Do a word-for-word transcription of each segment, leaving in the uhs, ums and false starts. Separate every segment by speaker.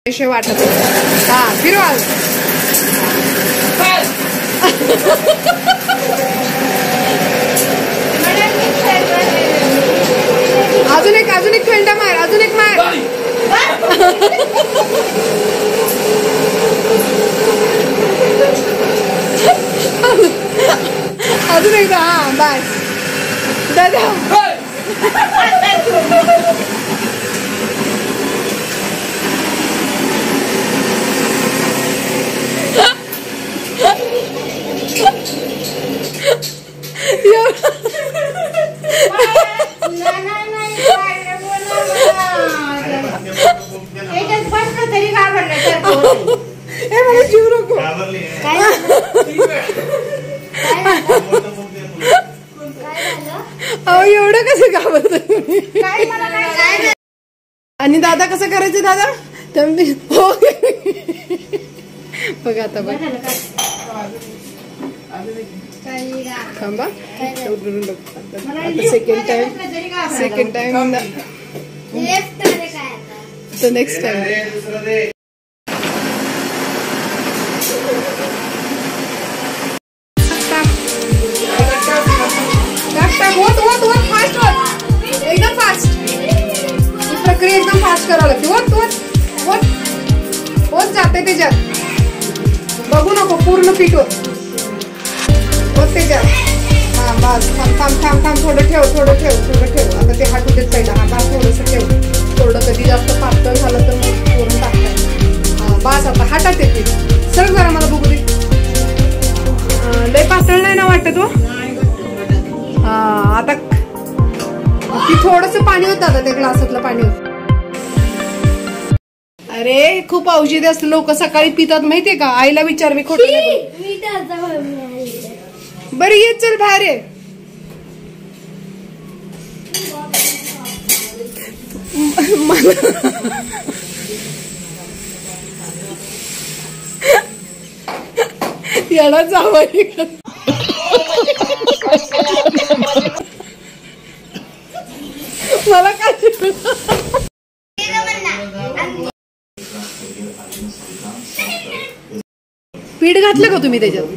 Speaker 1: वाटत हा फिरवा अजून एक अजून एक फेंडा मार अजून एक मार अजून एकदा हा बस दादा जीव नको अहो एवढं कसं घाबरत आणि दादा कसं करायचं दादा हो बघा आता बघ थांबा आता सेकंड टाइम सेकंड टाइम तर नेक्स्ट टाइम एकदम फास्ट प्रक्रिया एकदम फास्ट करावं लागते होत होत होत होत जाते त्याच्यात बघू नको पूर्ण फिट होत होत त्याच्यात हा बस थांब थांब थांब थांब थोडं ठेव थोडं ठेव थोडं ठेव आता ते हाटू देत पहिला हा बस थोडंसं ठेव थोडं कधी जास्त पातळ झालं तर मग पूर्ण टाकतात हा बस आता हातात येते सर जरा मला बघू दे लय पातळ नाही ना वाटत हो हा आता ती थोडस पाणी होतं आता त्या ग्लासातलं पाणी होत अरे खूप औषधी असतं लोक सकाळी पितात माहितीये का आईला विचार मी खोटं बरं ये चल बाहेर ये याला जावं मला काय पीठ घातलं का तुम्ही त्याच्यात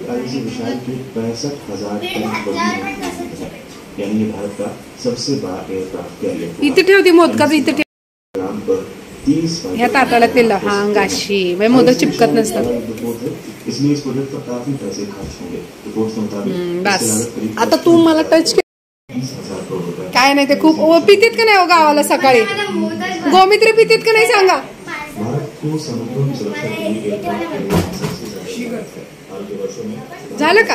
Speaker 1: इथे ठेवती मोदकाचं इथे ठेव ह्या ताटाला तेल हा अंगाशी म्हणजे मोदक चिपकत नसतात बस आता तू मला टच काय नाही ते खूप पितीत का नाही हो गावाला सकाळी गोमित्र पितीत का नाही सांगा झालं का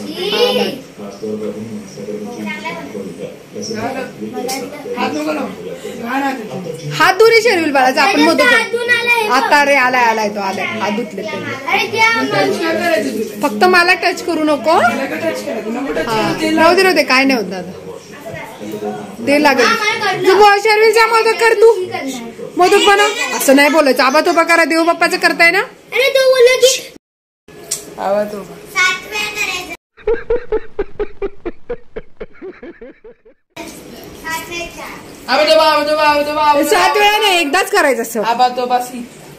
Speaker 1: हात धुरी शेरविल बाळाचा आपण मोदक आता रे आलाय आलाय तो आलाय हात धुतले फक्त मला टच करू नको राहू दे राहू दे काय नाही होत दादा ते लागेल तू शेरविलचा मोदक कर तू मोदक बनव असं नाही बोलायचं आबा तोबा करा देव बाप्पाचं करताय ना आवा तो सात वेळा नाही एकदाच करायचं असं आबा तो बासी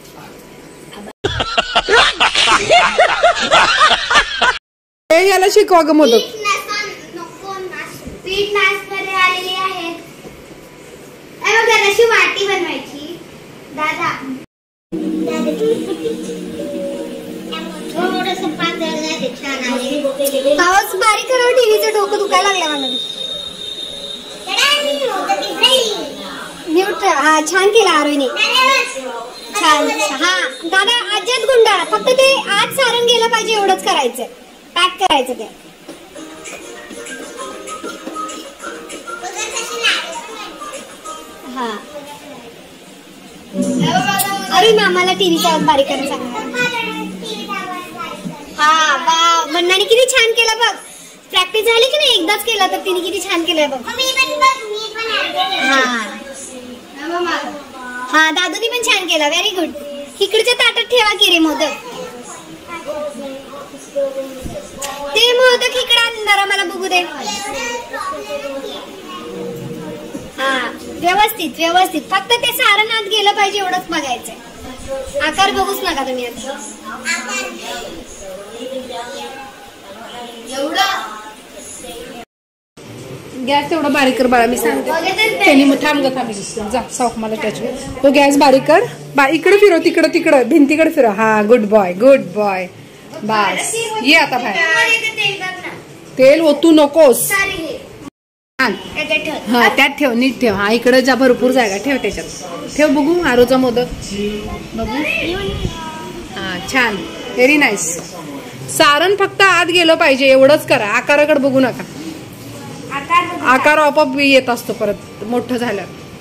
Speaker 1: याला शिकवा ग मोदक
Speaker 2: पीठ नाचकडे आलेली आहे अशी वाटी बनवायची दादा थोडंसं पातळ नाही छान आहे आवाज बारीक करावं टीव्हीचं डोकं दुखायला लागलं मला म्यूट हा छान केला आरोहीने छान हा दादा आज्यात गुंडाळा फक्त ते आत सारण गेलं पाहिजे एवढंच करायचं पॅक करायचं ते हा अरे मामाला टीव्हीचा आवाज बारीक करायला सांगा हा वा मन्नाने किती छान केलं बघ प्रॅक्टिस झाली की नाही एकदाच केलं तर तिने किती छान केलं बघ हा हा दादूनी पण छान केलं व्हेरी गुड इकडच्या ताटात ठेवा की रे मोदक ते मोदक इकडे आणणार मला बघू दे हा व्यवस्थित व्यवस्थित फक्त ते सारण आत गेलं पाहिजे एवढंच बघायचंय आकार बघूच नका तुम्ही आता.
Speaker 1: गॅस तेवढा बारीक कर बाळा, मी सांगते त्यांनी मग थांब ग थांब जा साऊक मला टच. तो गॅस बारीक कर, बा इकडे फिरव, तिकडं तिकडं भिंतीकडे फिरव. हा गुड बॉय गुड बॉय. बस ये आता बाहेर. तेल ओतू नकोस. हा त्यात ठेव, नीट ठेव. हा इकडे जा, भरपूर जागा ठेव त्याच्यात. ठेव बघू आरोचा मोदक बघू. हा छान, व्हेरी नाईस. सारण फक्त आत गेलं पाहिजे एवढंच करा. आकाराकडे बघू नका. आकार आपोआप येत असतो परत मोठं झालं.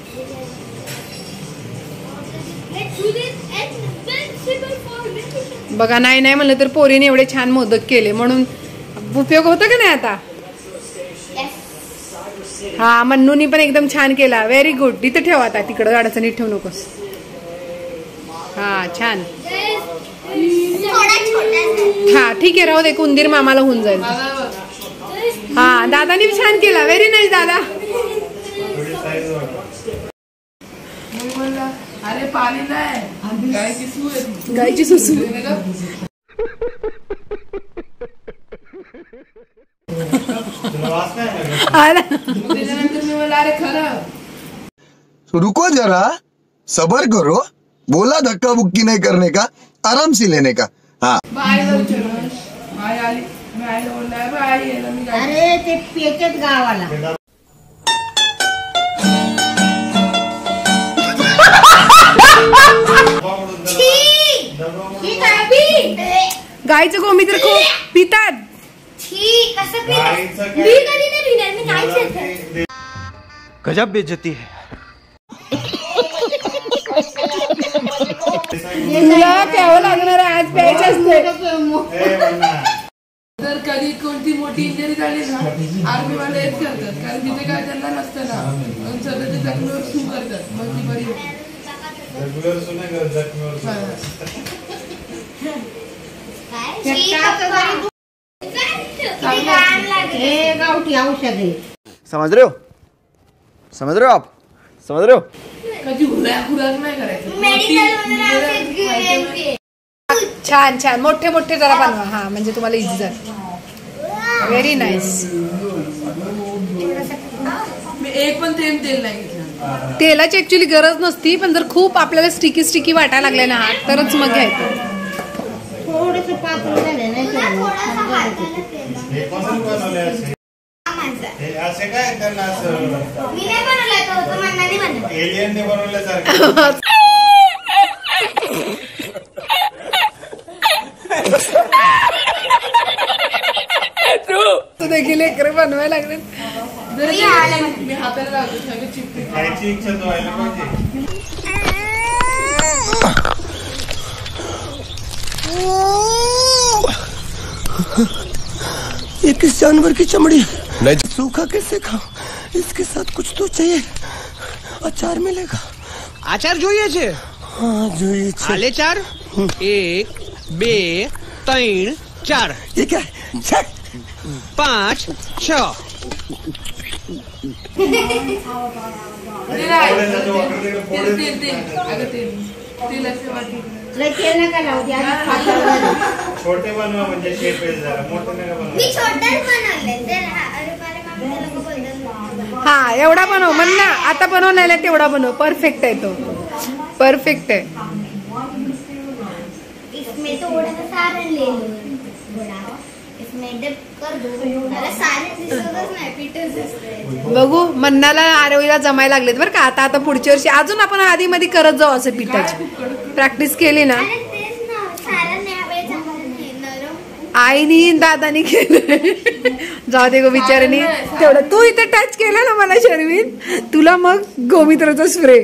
Speaker 1: बघा नाही नाही म्हणलं तर पोरीने एवढे छान मोदक केले म्हणून उपयोग होतो का नाही आता. हा मन्नूनी पण एकदम छान केला. Very good. इथं ठेव आता, तिकडं अडचणीत ठेवू नकोस. हा छान. हा ठीक आहे राहू दे, कुंदीर मामाला होऊन जाईल. हा दादानी छान केला. व्हेरी नाईस दादा.
Speaker 3: अरे पाणी नाही, गायची सूस.
Speaker 1: गायची सुसू.
Speaker 4: रुको जरा, सबर करो. बोला धक्का बुक्की नहीं करने का, आराम से लेने का. हाँ
Speaker 5: अरे ते पेचत गावाला.
Speaker 1: गायचं गोमूत्र खूप पितात.
Speaker 6: गजब बेइज्जती है.
Speaker 1: तुला प्यावं लागणार आहे, आज प्यायचं असते.
Speaker 3: जर कधी कोणती मोठी इंजरी झाली ना, आर्मी वाले हेच करतात, कारण तिथे काय त्यांना नसतं ना, स्वतःच्या जखमीवर सू करतात, मग ती बरी होते.
Speaker 5: गावठी औषध आहे.
Speaker 6: समझ रहे हो, समझ रहे हो आप, समझ रहे हो.
Speaker 3: कधी हुराक हुराक नाही करायचं.
Speaker 1: छान छान मोठे मोठे जरा बनवा. हा म्हणजे तुम्हाला इझी जाईल. Very nice.
Speaker 3: मी एक पण तेल तेल नाही घेतलं.
Speaker 1: तेलाची ऍक्च्युली गरज नसती, पण जर खूप आपल्याला स्टिकी स्टिकी वाटायला लागले ना हात, तरच मग घ्यायचं.
Speaker 5: थोडस पातळ झालं नाही
Speaker 7: असे काय त्यांना असं मी नाही बनवलं होतं, मन्नाने बनवलं. एलियनने बनवल्यासारखं.
Speaker 1: तू देखील लेकरं बनवायला लागले.
Speaker 3: मी हाताला लागतो सगळं चिपटी.
Speaker 7: खायची इच्छा तो व्हायला पाहिजे.
Speaker 4: ये किस जानवर की चमड़ी नहीं, सूखा कैसे खाओ. इसके साथ कुछ तो चाहिए. अचार मिलेगा.
Speaker 6: आचार જોઈએ છે.
Speaker 4: हाँ જોઈએ છે.
Speaker 6: आले चार. एक बे तीन चार.
Speaker 4: ये क्या है? छह.
Speaker 6: पाँच छ.
Speaker 3: तेल तेल तेल अगं तेल तेलाची वाटी.
Speaker 5: तेल नका लावू द्या.
Speaker 7: छोटे बनवा म्हणजे शेप आहे जरा, मोठे नका बनवा.
Speaker 2: मी छोटेच बनवले. अरे बारे मामा लोक बोलतात.
Speaker 1: हा एवढा बनव म्हण ना. आता बनवलेला तेवढा बनव. परफेक्ट आहे तो, परफेक्ट आहे.
Speaker 2: इसमें तो थोड़ा सा सारण ले लो. इसमें डिप कर दो. मला सारण दिसतच नाही, पीठच दिसतंय.
Speaker 1: बघू मन्नाला आरोहीला जमायला लागलेत बरं का. आता आता पुढच्या वर्षी अजून आपण आधी मध्ये करत जाऊ असं पिठाची प्रॅक्टिस केली ना.
Speaker 2: अरे तेच ना, सारण यावेळेस नरम.
Speaker 1: आईनी दादानी केलं. जाऊ दे गो बिचारानी. तेवढं तू इथे टच केला ना मला शर्विन, तुला मग गोमित्राचा स्प्रे.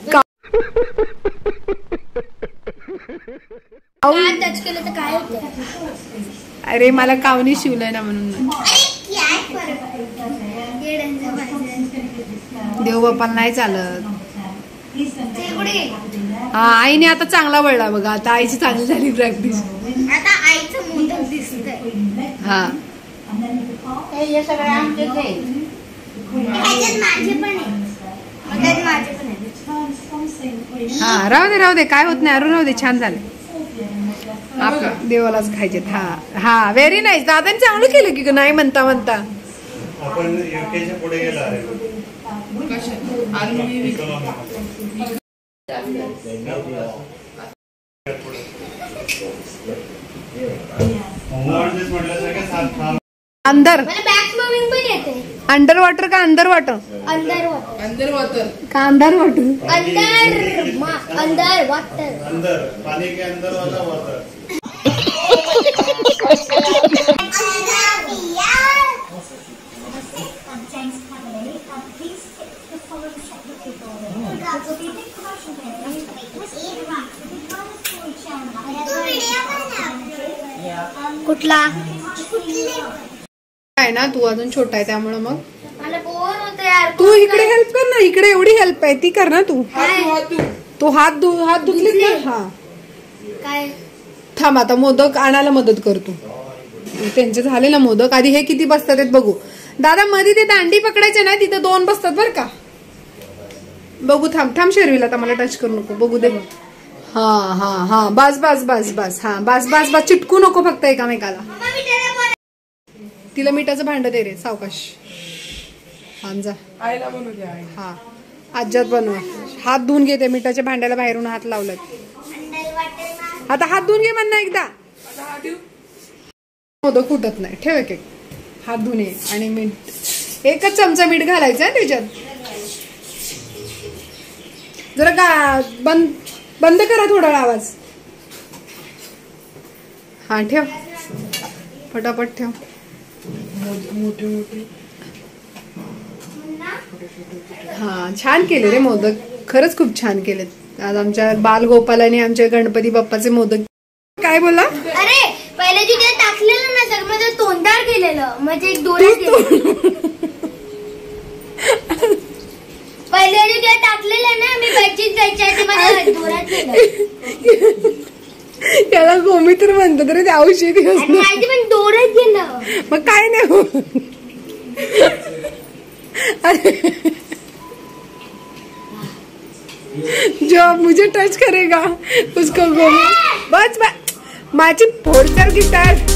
Speaker 2: टच केलं तर काय होतं.
Speaker 1: अरे मला कावनी शिवलंय ना म्हणून. देव बाप्पाला नाही चालत. हा आईने आता चांगला वळला बघा. आता आईची चांगली झाली प्रॅक्टिस.
Speaker 2: आता आईचं मोदक दिसतंय.
Speaker 1: हा
Speaker 5: हे सगळं आमचेच आहे.
Speaker 2: माझे पण आहे, माझे पण आहे.
Speaker 1: हा राहू दे राहू दे, काय होत नाही अरुण, राहू दे, छान झालं. आपलं देवालाच खायचे. हा हा व्हेरी नाईस. दादांनी चांगलं केलं की नाही म्हणता म्हणता.
Speaker 7: आपण युकेच्या पुढे गेला रे.
Speaker 1: अंदर
Speaker 2: बॅक मूविंग पण येते.
Speaker 1: अंडर वॉटर का अंदर वॉटर?
Speaker 2: अंदर वॉटर.
Speaker 3: अंदर वातर
Speaker 1: का अंदर वॉटर?
Speaker 2: अंदर मा- अंदर वॉटर.
Speaker 7: अंदर पानी के अंदर वाला वाटर.
Speaker 2: कुठला?
Speaker 1: आहे ना, तू अजून छोटा आहे त्यामुळे मग
Speaker 2: मला बोर होतं यार.
Speaker 1: तू इकडे हेल्प कर ना, इकडे एवढी हेल्प आहे ती कर ना तू. तो हात धु हात धुतले ना. हा
Speaker 2: काय
Speaker 1: थांब, आता मोदक आणायला मदत कर तू. त्यांचे झाले ना मोदक. आधी हे किती बसतात ते बघू. दादा मध्ये ते दांडी पकडायचे ना, तिथं दोन बसतात बर का. बघू, थांब थांब शर्विला, आता मला टच करू नको. बघू दे बघ. हा हा हा बस बस बस बस. हा बस बस बस, चिटकू नको फक्त एकामेकाला. तिला मिठाचं भांड दे रे सावकाश. हा जा
Speaker 3: आईला म्हणू द्या.
Speaker 1: हा आज्यात बनवा. हात धुवून घे, त्या मिठाच्या भांड्याला बाहेरून हात लावलाय. आता हात धुवून घे म्हणणं एकदा. मोदक फुटत नाही. ठेव एक एक. हात धुवून ये आणि मीठ, एकच चमचा मीठ घालायचं आहे त्याच्यात. जरा गा बंद बंद करा थोडा आवाज. हा ठेव, पटापट ठेव.
Speaker 3: मोठे मोठे.
Speaker 1: हा छान केले रे मोदक, खरंच खूप छान केलेत आज आमच्या बालगोपालाने आमच्या गणपती बाप्पाचे मोदक. काय बोला?
Speaker 2: अरे पहिले जे ते टाकलेलं ना सर, म्हणजे तोंडार केलेलं, म्हणजे एक दोरच केलं. पहिले जे ते टाकलेलं ना, मी बच्चीत जायच्या ते माझ्या दोरात केलं.
Speaker 1: त्याला गोमित्र म्हणतात रे, ते औषधी असतं.
Speaker 2: माहिती पण दोरच गेलं.
Speaker 1: मग काय नाही हो. जो मुझे टच करेगा उसको गोमी. बस बस माझी फोडसर गिटार.